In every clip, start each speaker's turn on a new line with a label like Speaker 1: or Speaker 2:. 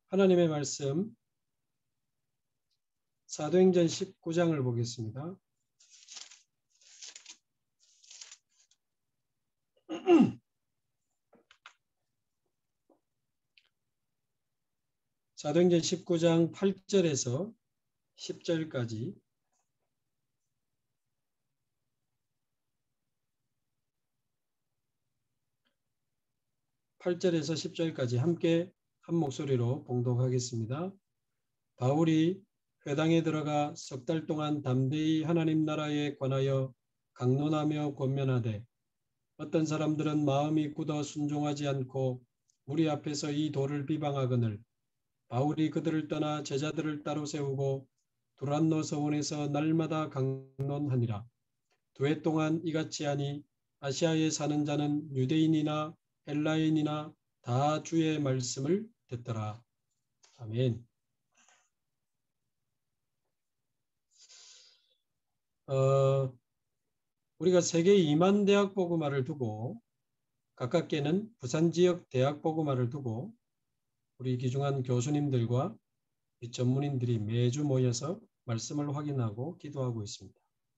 Speaker 1: 하나님의 말씀 사도행전 19장을 보겠습니다. 사도행전 19장 8절에서 10절까지 함께 한 목소리로 봉독하겠습니다. 바울이 회당에 들어가 석 달 동안 담대히 하나님 나라에 관하여 강론하며 권면하되 어떤 사람들은 마음이 굳어 순종하지 않고 우리 앞에서 이 도를 비방하거늘 바울이 그들을 떠나 제자들을 따로 세우고 두란노 서원에서 날마다 강론하니라. 2해 동안 이같이 하니 아시아에 사는 자는 유대인이나 헬라인이나 다 주의 말씀을 듣더라. 아멘. 우리가 세계 2만 대학 복음화를 두고 가깝게는 부산 지역 대학 복음화를 두고 우리 귀중한 교수님들과 전문인들이 매주 모여서 말씀을 확인하고 기도하고 있습니다.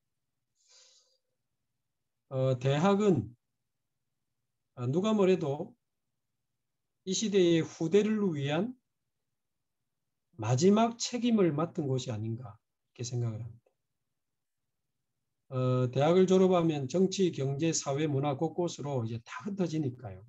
Speaker 1: 대학은 누가 뭐래도 이 시대의 후대를 위한 마지막 책임을 맡은 곳이 아닌가 이렇게 생각을 합니다. 대학을 졸업하면 정치, 경제, 사회, 문화 곳곳으로 이제 다 흩어지니까요.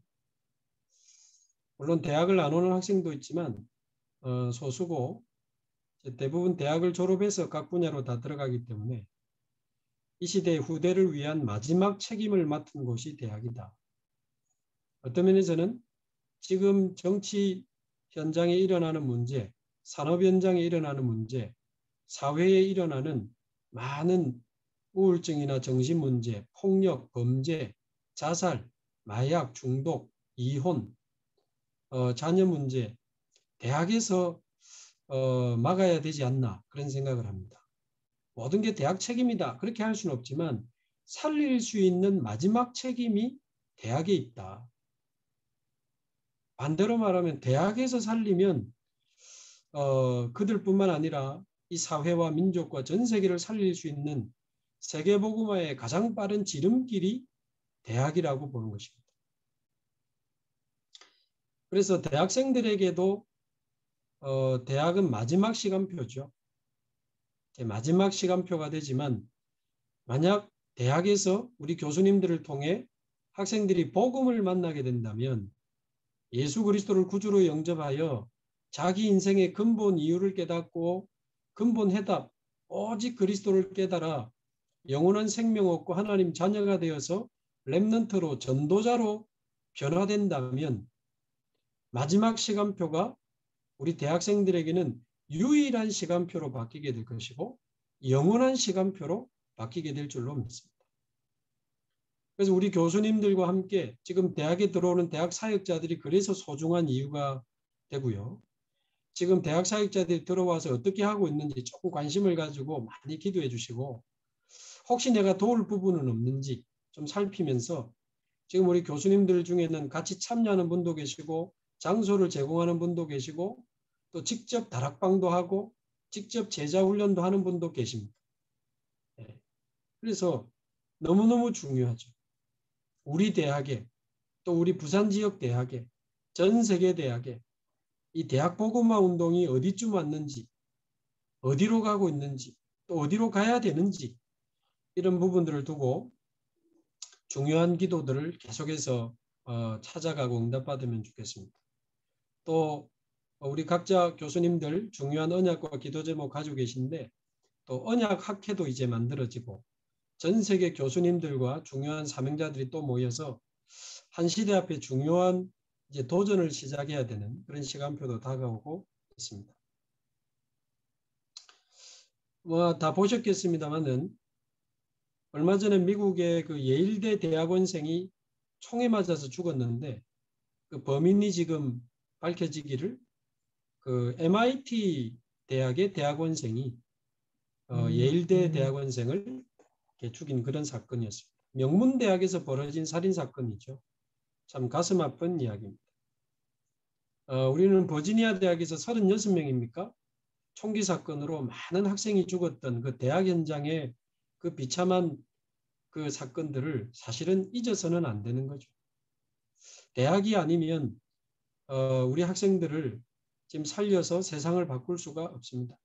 Speaker 1: 물론 대학을 안 오는 학생도 있지만 소수고 대부분 대학을 졸업해서 각 분야로 다 들어가기 때문에 이 시대의 후대를 위한 마지막 책임을 맡은 곳이 대학이다. 어떤 면에서는 지금 정치 현장에 일어나는 문제, 산업 현장에 일어나는 문제, 사회에 일어나는 많은 우울증이나 정신 문제, 폭력, 범죄, 자살, 마약, 중독, 이혼, 자녀 문제, 대학에서 막아야 되지 않나 그런 생각을 합니다. 모든 게 대학 책임이다 그렇게 할 수는 없지만 살릴 수 있는 마지막 책임이 대학에 있다. 반대로 말하면 대학에서 살리면 그들뿐만 아니라 이 사회와 민족과 전 세계를 살릴 수 있는 세계복음화의 가장 빠른 지름길이 대학이라고 보는 것입니다. 그래서 대학생들에게도 대학은 마지막 시간표죠. 마지막 시간표가 되지만 만약 대학에서 우리 교수님들을 통해 학생들이 복음을 만나게 된다면 예수 그리스도를 구주로 영접하여 자기 인생의 근본 이유를 깨닫고 근본 해답 오직 그리스도를 깨달아 영원한 생명 얻고 하나님 자녀가 되어서 렘넌트로 전도자로 변화된다면 마지막 시간표가 우리 대학생들에게는 유일한 시간표로 바뀌게 될 것이고 영원한 시간표로 바뀌게 될 줄로 믿습니다. 그래서 우리 교수님들과 함께 지금 대학에 들어오는 대학 사역자들이 그래서 소중한 이유가 되고요. 지금 대학 사역자들이 들어와서 어떻게 하고 있는지 조금 관심을 가지고 많이 기도해 주시고 혹시 내가 도울 부분은 없는지 좀 살피면서 지금 우리 교수님들 중에는 같이 참여하는 분도 계시고 장소를 제공하는 분도 계시고 또 직접 다락방도 하고 직접 제자훈련도 하는 분도 계십니다. 그래서 너무너무 중요하죠. 우리 대학에 또 우리 부산 지역 대학에 전 세계 대학에 이 대학 복음화 운동이 어디쯤 왔는지 어디로 가고 있는지 또 어디로 가야 되는지 이런 부분들을 두고 중요한 기도들을 계속해서 찾아가고 응답받으면 좋겠습니다. 또 우리 각자 교수님들 중요한 언약과 기도 제목 가지고 계신데 또 언약 학회도 이제 만들어지고 전 세계 교수님들과 중요한 사명자들이 또 모여서 한 시대 앞에 중요한 이제 도전을 시작해야 되는 그런 시간표도 다가오고 있습니다. 뭐 다 보셨겠습니다만은 얼마 전에 미국의 그 예일대 대학원생이 총에 맞아서 죽었는데 그 범인이 지금 밝혀지기를 그 MIT 대학의 대학원생이 예일대 대학원생을 죽인 그런 사건이었습니다. 명문대학에서 벌어진 살인사건이죠. 참 가슴 아픈 이야기입니다. 우리는 버지니아 대학에서 36명입니까? 총기 사건으로 많은 학생이 죽었던 그 대학 현장의 그 비참한 그 사건들을 사실은 잊어서는 안 되는 거죠. 대학이 아니면 우리 학생들을 지금 살려서 세상을 바꿀 수가 없습니다.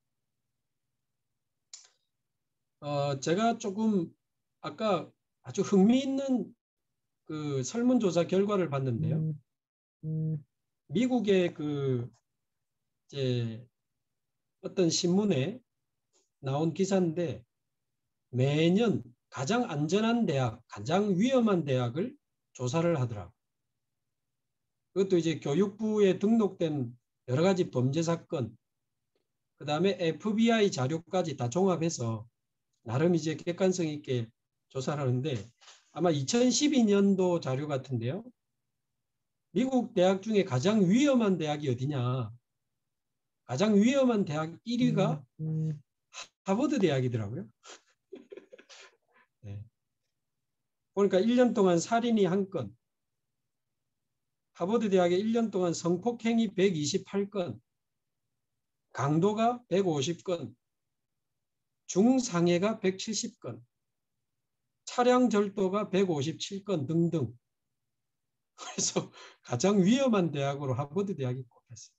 Speaker 1: 제가 조금 아까 아주 흥미있는 그 설문조사 결과를 봤는데요. 미국의 그 이제 어떤 신문에 나온 기사인데 매년 가장 안전한 대학, 가장 위험한 대학을 조사를 하더라고요. 그것도 이제 교육부에 등록된 여러 가지 범죄 사건, 그 다음에 FBI 자료까지 다 종합해서 나름 이제 객관성 있게 조사를 하는데 아마 2012년도 자료 같은데요. 미국 대학 중에 가장 위험한 대학이 어디냐. 가장 위험한 대학 1위가 하버드 대학이더라고요. 네. 보니까 1년 동안 살인이 1건, 하버드 대학에 1년 동안 성폭행이 128건, 강도가 150건, 중상해가 170건, 차량 절도가 157건 등등. 그래서 가장 위험한 대학으로 하버드 대학이 꼽혔어요.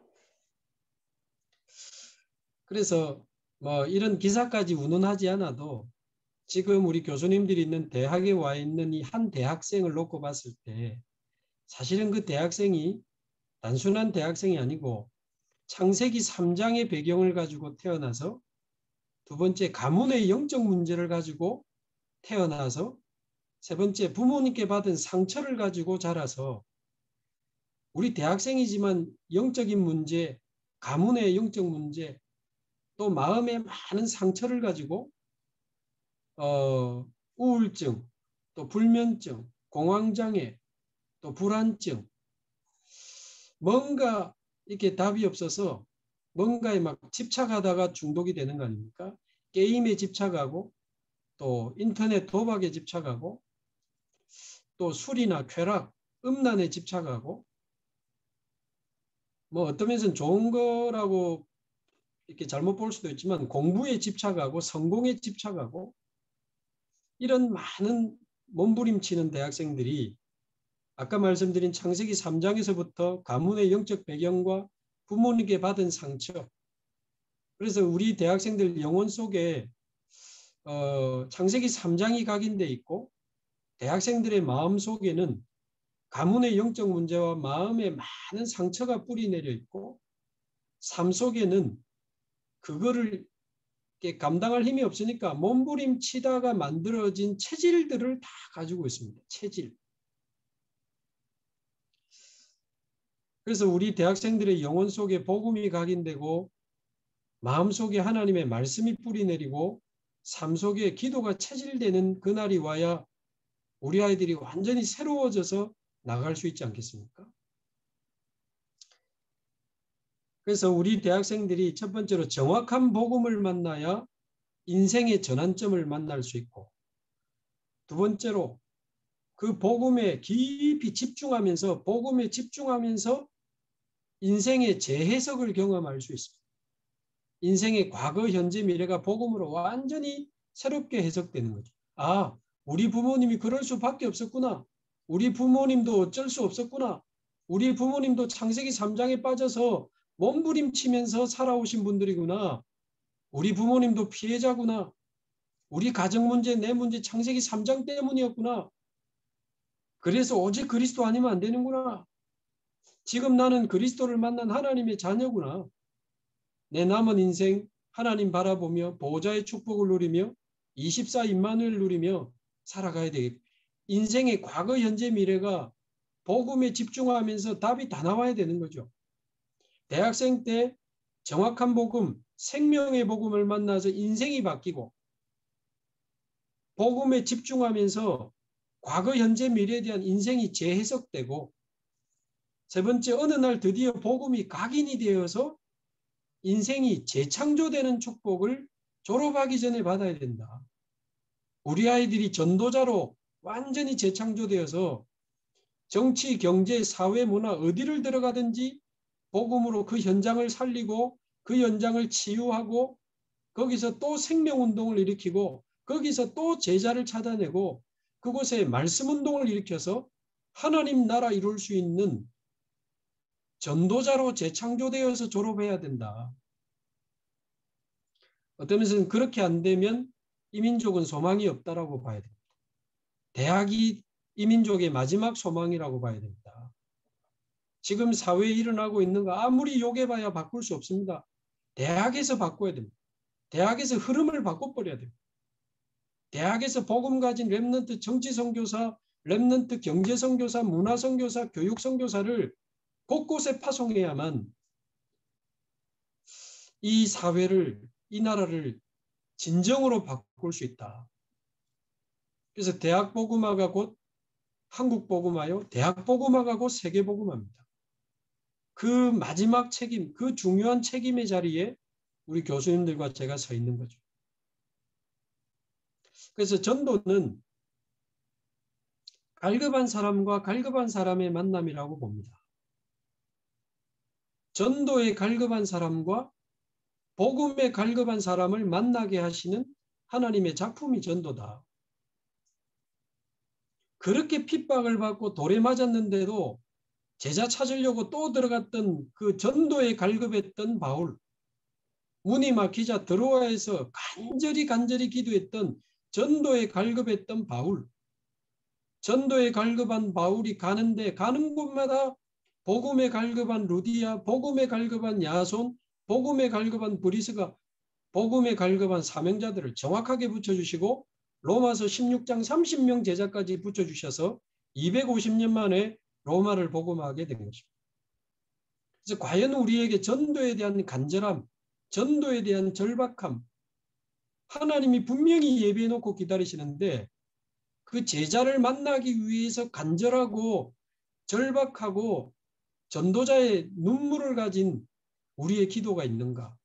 Speaker 1: 그래서 뭐 이런 기사까지 운운하지 않아도 지금 우리 교수님들이 있는 대학에 와 있는 이 한 대학생을 놓고 봤을 때 사실은 그 대학생이 단순한 대학생이 아니고 창세기 3장의 배경을 가지고 태어나서 두 번째 가문의 영적 문제를 가지고 태어나서 세 번째 부모님께 받은 상처를 가지고 자라서 우리 대학생이지만 영적인 문제, 가문의 영적 문제, 또 마음의 많은 상처를 가지고 우울증, 또 불면증, 공황장애, 또 불안증, 뭔가 이렇게 답이 없어서 뭔가에 막 집착하다가 중독이 되는 거 아닙니까? 게임에 집착하고 또 인터넷 도박에 집착하고 또 술이나 쾌락, 음란에 집착하고 뭐 어떤 면에서는 좋은 거라고 이렇게 잘못 볼 수도 있지만 공부에 집착하고 성공에 집착하고 이런 많은 몸부림치는 대학생들이 아까 말씀드린 창세기 3장에서부터 가문의 영적 배경과 부모님께 받은 상처, 그래서 우리 대학생들 영혼 속에 창세기 3장이 각인돼 있고 대학생들의 마음 속에는 가문의 영적 문제와 마음에 많은 상처가 뿌리 내려 있고 삶 속에는 그거를 감당할 힘이 없으니까 몸부림치다가 만들어진 체질들을 다 가지고 있습니다. 체질. 그래서 우리 대학생들의 영혼 속에 복음이 각인되고 마음 속에 하나님의 말씀이 뿌리 내리고 삶 속에 기도가 체질되는 그날이 와야 우리 아이들이 완전히 새로워져서 나갈 수 있지 않겠습니까? 그래서 우리 대학생들이 첫 번째로 정확한 복음을 만나야 인생의 전환점을 만날 수 있고 두 번째로 그 복음에 깊이 집중하면서 복음에 집중하면서 인생의 재해석을 경험할 수 있습니다. 인생의 과거, 현재, 미래가 복음으로 완전히 새롭게 해석되는 거죠. 아, 우리 부모님이 그럴 수밖에 없었구나. 우리 부모님도 어쩔 수 없었구나. 우리 부모님도 창세기 3장에 빠져서 몸부림치면서 살아오신 분들이구나. 우리 부모님도 피해자구나. 우리 가정 문제, 내 문제 창세기 3장 때문이었구나. 그래서 오직 그리스도 아니면 안 되는구나. 지금 나는 그리스도를 만난 하나님의 자녀구나. 내 남은 인생 하나님 바라보며 보호자의 축복을 누리며 24 임마누엘 누리며 살아가야 되겠다. 인생의 과거, 현재, 미래가 복음에 집중하면서 답이 다 나와야 되는 거죠. 대학생 때 정확한 복음, 생명의 복음을 만나서 인생이 바뀌고 복음에 집중하면서 과거, 현재, 미래에 대한 인생이 재해석되고 세 번째 어느 날 드디어 복음이 각인이 되어서 인생이 재창조되는 축복을 졸업하기 전에 받아야 된다. 우리 아이들이 전도자로 완전히 재창조되어서 정치, 경제, 사회, 문화 어디를 들어가든지 복음으로 그 현장을 살리고 그 현장을 치유하고 거기서 또 생명운동을 일으키고 거기서 또 제자를 찾아내고 그곳에 말씀운동을 일으켜서 하나님 나라 이룰 수 있는 전도자로 재창조되어서 졸업해야 된다. 어떤 면에서는 그렇게 안 되면 이 민족은 소망이 없다라고 봐야 됩니다. 대학이 이 민족의 마지막 소망이라고 봐야 됩니다. 지금 사회에 일어나고 있는 거 아무리 욕해봐야 바꿀 수 없습니다. 대학에서 바꿔야 됩니다. 대학에서 흐름을 바꿔버려야 됩니다. 대학에서 복음 가진 렘넌트 정치 선교사, 렘넌트 경제 선교사, 문화 선교사, 교육 선교사를 곳곳에 파송해야만 이 사회를, 이 나라를 진정으로 바꿀 수 있다. 그래서 대학 복음화가 곧 한국 복음화요, 대학 복음화가 곧 세계 복음화입니다. 그 마지막 책임, 그 중요한 책임의 자리에 우리 교수님들과 제가 서 있는 거죠. 그래서 전도는 갈급한 사람과 갈급한 사람의 만남이라고 봅니다. 전도에 갈급한 사람과 복음에 갈급한 사람을 만나게 하시는 하나님의 작품이 전도다. 그렇게 핍박을 받고 돌에 맞았는데도 제자 찾으려고 또 들어갔던 그 전도에 갈급했던 바울, 문이 막히자 들어와서 간절히 기도했던 전도에 갈급했던 바울, 전도에 갈급한 바울이 가는데 가는 곳마다 복음에 갈급한 루디아, 복음에 갈급한 야손, 복음에 갈급한 브리스가 복음에 갈급한 사명자들을 정확하게 붙여주시고 로마서 16장 30명 제자까지 붙여주셔서 250년 만에 로마를 복음하게 된 것입니다. 그래서 과연 우리에게 전도에 대한 간절함, 전도에 대한 절박함, 하나님이 분명히 예비해 놓고 기다리시는데 그 제자를 만나기 위해서 간절하고 절박하고 전도자의 눈물을 가진 우리의 기도가 있는가?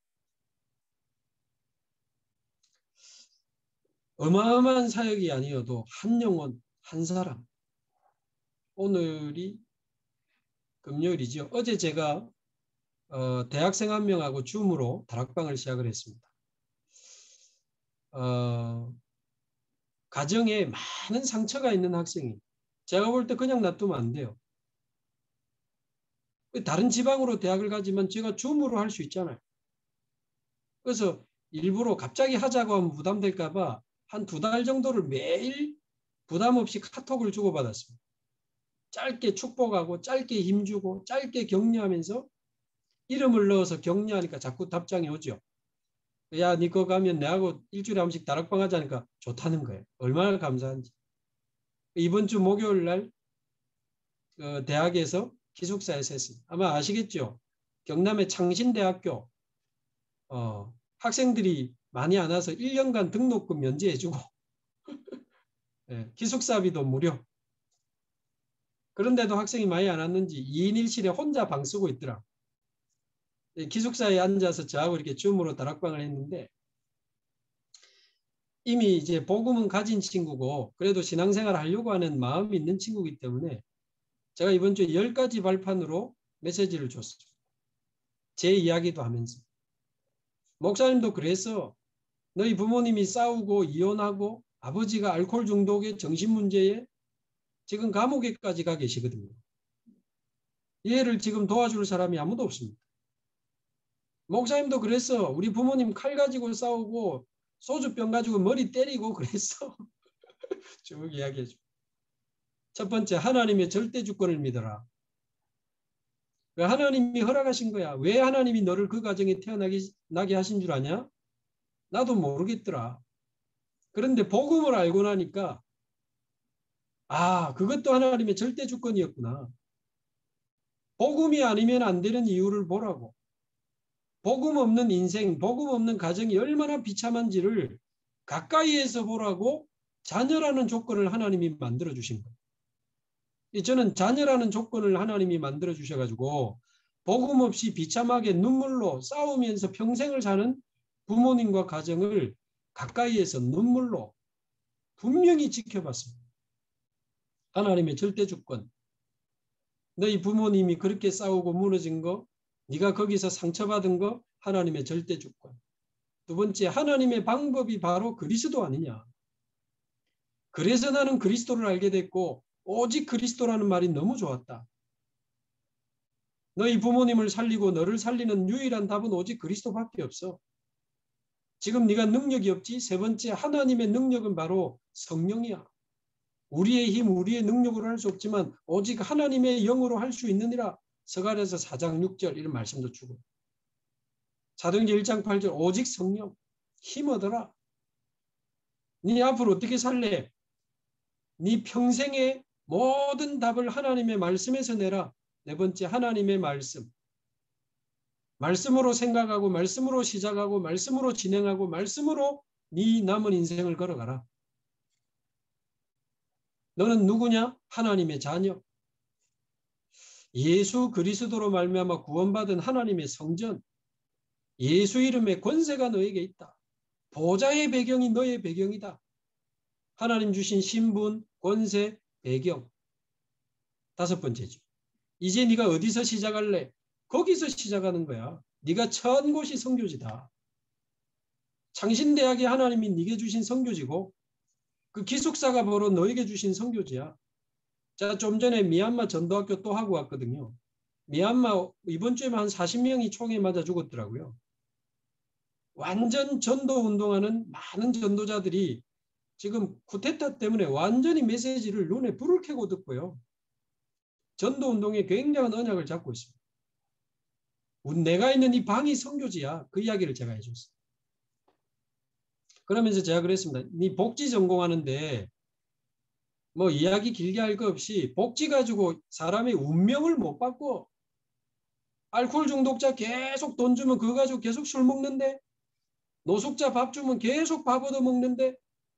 Speaker 1: 어마어마한 사역이 아니어도 한 영혼, 한 사람. 오늘이 금요일이죠. 어제 제가 대학생 한 명하고 줌으로 다락방을 시작을 했습니다. 가정에 많은 상처가 있는 학생이 제가 볼 때 그냥 놔두면 안 돼요. 다른 지방으로 대학을 가지만 제가 줌으로 할 수 있잖아요. 그래서 일부러 갑자기 하자고 하면 부담될까 봐 한 2달 정도를 매일 부담 없이 카톡을 주고받았습니다. 짧게 축복하고 짧게 힘주고 짧게 격려하면서 이름을 넣어서 격려하니까 자꾸 답장이 오죠. 야, 니 그거 가면 내하고 일주일에 한 번씩 다락방 하자니까 좋다는 거예요. 얼마나 감사한지. 이번 주 목요일 날 대학에서 기숙사에서 했습니다. 아마 아시겠죠? 경남의 창신대학교 학생들이 많이 안 와서 1년간 등록금 면제해주고 네, 기숙사비도 무료. 그런데도 학생이 많이 안 왔는지 2인 1실에 혼자 방 쓰고 있더라. 기숙사에 앉아서 저하고 이렇게 줌으로 다락방을 했는데 이미 이제 복음은 가진 친구고 그래도 신앙생활 하려고 하는 마음이 있는 친구이기 때문에 제가 이번 주에 10가지 발판으로 메시지를 줬습니다. 제 이야기도 하면서. 목사님도 그래서 너희 부모님이 싸우고 이혼하고 아버지가 알코올 중독에 정신문제에 지금 감옥에까지 가 계시거든요. 얘를 지금 도와줄 사람이 아무도 없습니다. 목사님도 그래서 우리 부모님 칼 가지고 싸우고 소주병 가지고 머리 때리고 그랬어. 쭉 이야기해줘. 첫 번째, 하나님의 절대 주권을 믿어라. 하나님이 허락하신 거야. 왜 하나님이 너를 그 가정에 태어나게 하신 줄 아냐? 나도 모르겠더라. 그런데 복음을 알고 나니까 그것도 하나님의 절대 주권이었구나. 복음이 아니면 안 되는 이유를 보라고. 복음 없는 인생, 복음 없는 가정이 얼마나 비참한지를 가까이에서 보라고 자녀라는 조건을 하나님이 만들어 주신 거예요. 저는 자녀라는 조건을 하나님이 만들어 주셔가지고 복음 없이 비참하게 눈물로 싸우면서 평생을 사는 부모님과 가정을 가까이에서 눈물로 분명히 지켜봤습니다. 하나님의 절대 주권. 너희 부모님이 그렇게 싸우고 무너진 거 네가 거기서 상처받은 거 하나님의 절대 주권. 두 번째, 하나님의 방법이 바로 그리스도 아니냐. 그래서 나는 그리스도를 알게 됐고 오직 그리스도라는 말이 너무 좋았다. 너희 부모님을 살리고 너를 살리는 유일한 답은 오직 그리스도밖에 없어. 지금 네가 능력이 없지. 세 번째, 하나님의 능력은 바로 성령이야. 우리의 힘, 우리의 능력으로 할 수 없지만 오직 하나님의 영으로 할 수 있느니라. 서갈에서 4장 6절 이런 말씀도 주고. 사도행전 1장 8절 오직 성령 힘 얻어라. 네 앞으로 어떻게 살래? 네 평생의 모든 답을 하나님의 말씀에서 내라. 네 번째, 하나님의 말씀. 말씀으로 생각하고 말씀으로 시작하고 말씀으로 진행하고 말씀으로 네 남은 인생을 걸어가라. 너는 누구냐? 하나님의 자녀. 예수 그리스도로 말미암아 구원받은 하나님의 성전. 예수 이름의 권세가 너에게 있다. 보좌의 배경이 너의 배경이다. 하나님 주신 신분, 권세, 배경. 다섯 번째죠. 이제 네가 어디서 시작할래? 거기서 시작하는 거야. 네가 처한 곳이 선교지다. 창신대학이 하나님이 네게 주신 선교지고 그 기숙사가 바로 너에게 주신 선교지야. 자, 좀 전에 미얀마 전도학교 또 하고 왔거든요. 미얀마 이번 주에만 한 40명이 총에 맞아 죽었더라고요. 완전 전도 운동하는 많은 전도자들이 지금 쿠데타 때문에 완전히 메시지를 눈에 불을 켜고 듣고요. 전도 운동에 굉장한 언약을 잡고 있습니다. 내가 있는 이 방이 선교지야. 그 이야기를 제가 해줬어요. 그러면서 제가 그랬습니다. 네 복지 전공하는데 뭐 이야기 길게 할 거 없이 복지 가지고 사람의 운명을 못 바꿔. 알코올 중독자 계속 돈 주면 그거 가지고 계속 술 먹는데 노숙자 밥 주면 계속 밥 얻어 먹는데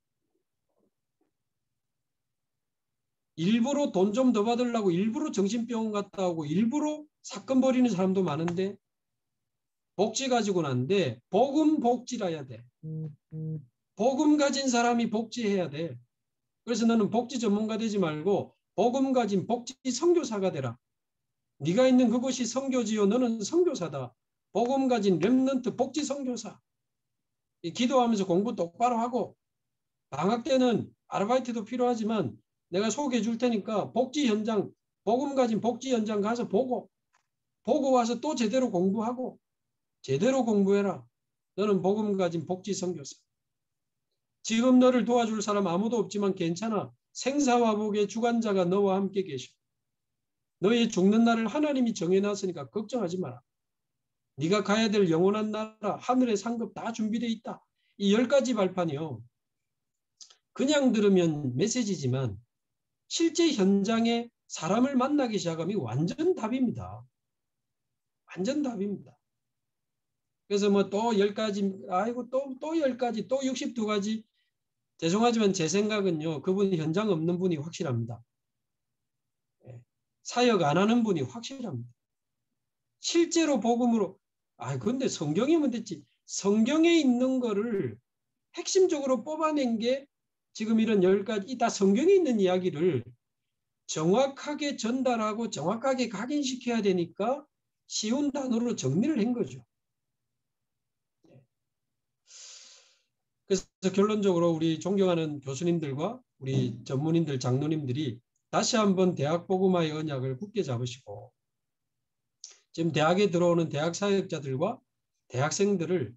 Speaker 1: 일부러 돈 좀 더 받으려고 일부러 정신병원 갔다 오고 일부러 사건 벌이는 사람도 많은데 복지 가지고는 안 돼. 복음 복지라 해야 돼. 복음 가진 사람이 복지해야 돼. 그래서 너는 복지 전문가 되지 말고 복음 가진 복지 선교사가 되라. 네가 있는 그곳이 선교지요. 너는 선교사다. 복음 가진 렘넌트 복지 선교사. 기도하면서 공부 똑바로 하고 방학 때는 아르바이트도 필요하지만 내가 소개해 줄 테니까 복지 현장, 복음 가진 복지 현장 가서 보고 와서 또 제대로 공부하고 제대로 공부해라. 너는 복음 가진 복지 선교사. 지금 너를 도와줄 사람 아무도 없지만 괜찮아. 생사화복의 주관자가 너와 함께 계셔. 너의 죽는 날을 하나님이 정해놨으니까 걱정하지 마라. 네가 가야 될 영원한 나라, 하늘의 상급 다 준비되어 있다. 이 10가지 발판이요. 그냥 들으면 메시지지만 실제 현장에 사람을 만나기 시작하면 완전 답입니다. 완전 답입니다. 그래서 뭐 또 10가지, 아이고 또 10가지, 또 62가지. 죄송하지만 제 생각은요. 그분 현장 없는 분이 확실합니다. 사역 안 하는 분이 확실합니다. 실제로 복음으로 근데 성경이면 됐지. 성경에 있는 거를 핵심적으로 뽑아낸 게 지금 이런 10가지 이 다 성경에 있는 이야기를 정확하게 전달하고 정확하게 각인시켜야 되니까 쉬운 단어로 정리를 한 거죠. 그래서 결론적으로 우리 존경하는 교수님들과 우리 전문인들, 장로님들이 다시 한번 대학 복음화의 언약을 굳게 잡으시고 지금 대학에 들어오는 대학 사역자들과 대학생들을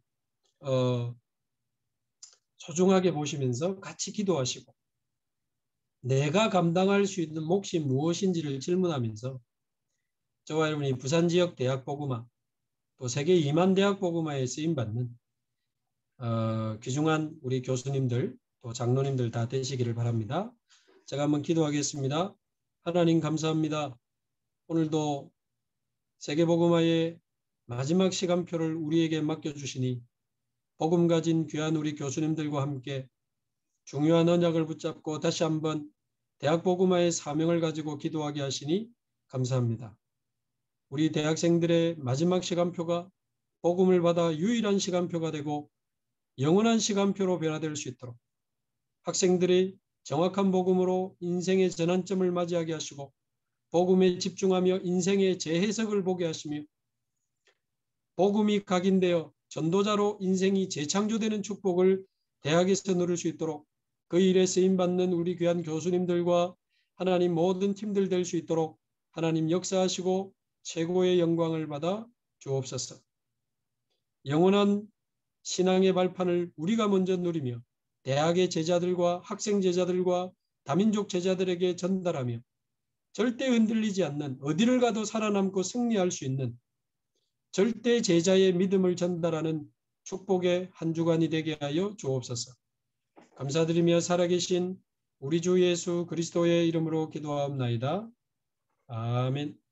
Speaker 1: 소중하게 보시면서 같이 기도하시고 내가 감당할 수 있는 몫이 무엇인지를 질문하면서 저와 여러분이 부산 지역 대학 복음화 또 세계 2만 대학 복음화에 쓰임받는 귀중한 우리 교수님들 또 장로님들 다 되시기를 바랍니다. 제가 한번 기도하겠습니다. 하나님 감사합니다. 오늘도 세계복음화의 마지막 시간표를 우리에게 맡겨주시니 복음 가진 귀한 우리 교수님들과 함께 중요한 언약을 붙잡고 다시 한번 대학복음화의 사명을 가지고 기도하게 하시니 감사합니다. 우리 대학생들의 마지막 시간표가 복음을 받아 유일한 시간표가 되고 영원한 시간표로 변화될 수 있도록 학생들이 정확한 복음으로 인생의 전환점을 맞이하게 하시고 복음에 집중하며 인생의 재해석을 보게 하시며 복음이 각인되어 전도자로 인생이 재창조되는 축복을 대학에서 누릴 수 있도록 그 일에 쓰임받는 우리 귀한 교수님들과 하나님 모든 팀들 될 수 있도록 하나님 역사하시고 최고의 영광을 받아 주옵소서. 영원한 신앙의 발판을 우리가 먼저 누리며 대학의 제자들과 학생 제자들과 다민족 제자들에게 전달하며 절대 흔들리지 않는 어디를 가도 살아남고 승리할 수 있는 절대 제자의 믿음을 전달하는 축복의 한 주간이 되게 하여 주옵소서. 감사드리며 살아계신 우리 주 예수 그리스도의 이름으로 기도하옵나이다. 아멘.